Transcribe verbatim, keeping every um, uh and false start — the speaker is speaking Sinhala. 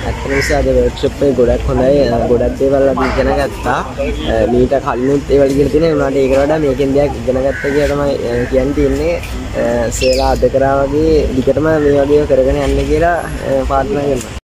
ඇත්තටම අද වර්ක්ෂොප් එක ගොඩක් හොඳයි. ගොඩක් දේවල් අපි ඉගෙන ගත්තා. මීට කලිනුත් ඒවල් ඉගෙන තියෙනවා. උනාට ඒකට වඩා මේකෙන් දෙයක් ඉගෙන ගත්තා කියලා තමයි කියන්න තියෙන්නේ. සේලා අද කරා වගේ දිගටම මේ වගේ කරගෙන යන්න කියලා ප්‍රාර්ථනා කරනවා.